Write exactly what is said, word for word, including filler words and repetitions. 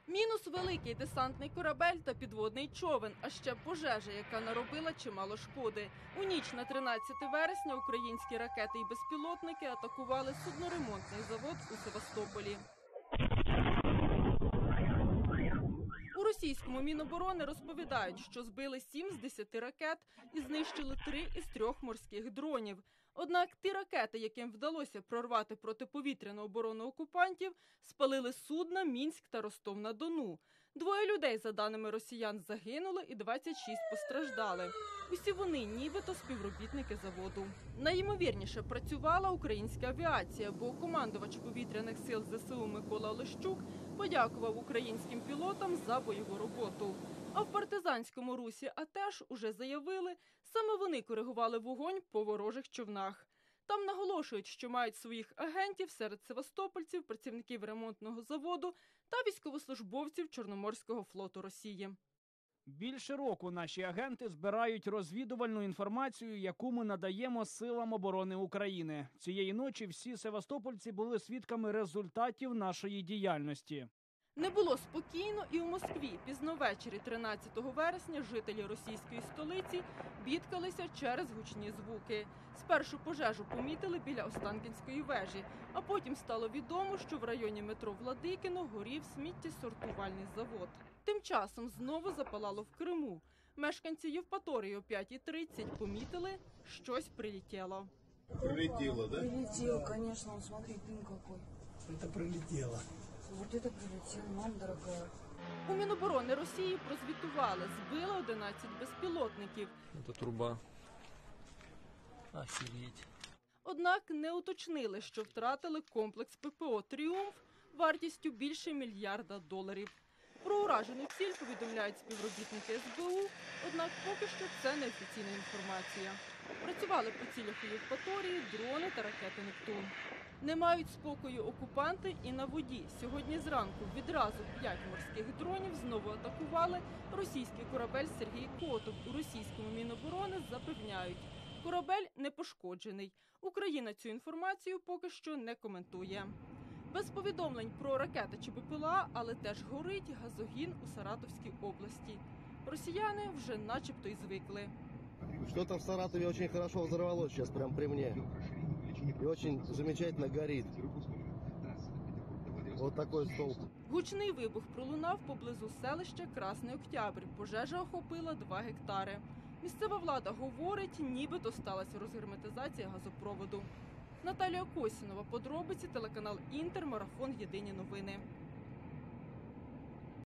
Мінус великий десантний корабель та підводний човен, а ще пожежа, яка наробила чимало шкоди. У ніч на тринадцяте вересня українські ракети і безпілотники атакували судноремонтний завод у Севастополі. У російському Міноборони розповідають, що збили сім з десяти ракет і знищили три із трьох морських дронів. Однак ті ракети, яким вдалося прорвати протиповітряну оборону окупантів, спалили судна Мінськ та Ростов-на-Дону. Двоє людей, за даними росіян, загинули і двадцять шість постраждали. Усі вони нібито співробітники заводу. Найімовірніше працювала українська авіація, бо командувач повітряних сил ЗСУ Микола Олещук подякував українським пілотам за бойову роботу. А в партизанському русі АТЕШ уже заявили, саме вони коригували вогонь по ворожих човнах. Там наголошують, що мають своїх агентів серед севастопольців, працівників ремонтного заводу та військовослужбовців Чорноморського флоту Росії. Більше року наші агенти збирають розвідувальну інформацію, яку ми надаємо силам оборони України. Цієї ночі всі севастопольці були свідками результатів нашої діяльності. Не було спокійно і у Москві. Пізно ввечері тринадцятого вересня жителі російської столиці бідкалися через гучні звуки. Спершу пожежу помітили біля Останкінської вежі, а потім стало відомо, що в районі метро Владикино горів сміттєсортувальний завод. Тим часом знову запалало в Криму. Мешканці Євпаторії о п'ятій тридцять помітили, щось прилетіло. Прилетело, да? Прилетел, конечно, смотри, дым какой. Это прилетело. Вот это прилетел, мам дорогая. У Міноборони Росії прозвітували, збили одинадцять безпілотників. Это труба. Охереть. Однак не уточнили, що втратили комплекс ППО «Тріумф» вартістю більше мільярда доларів. Про уражену ціль повідомляють співробітники ес бе у, однак поки що це неофіційна інформація. Працювали по цілях у Євпаторії дрони та ракети «Нептун». Не мають спокою окупанти і на воді. Сьогодні зранку відразу п'ять морських дронів знову атакували російський корабель «Сергій Котов». У російському Міноборони запевняють, корабель не пошкоджений. Україна цю інформацію поки що не коментує. Без повідомлень про ракети чи БПЛА, але теж горить газогін у Саратовській області. Росіяни вже начебто й звикли. Что-то в Саратове очень хорошо взорвалось сейчас прямо при мне. И очень замечательно горит. Вот такой столб. Гучний вибух пролунав поблизу селища Красний Октябрь. Пожежа охопила два гектари. Місцева влада говорить, нібито сталася розгерметизація газопроводу. Наталія Косінова, подробиці, телеканал «Інтер», марафон «Єдині новини».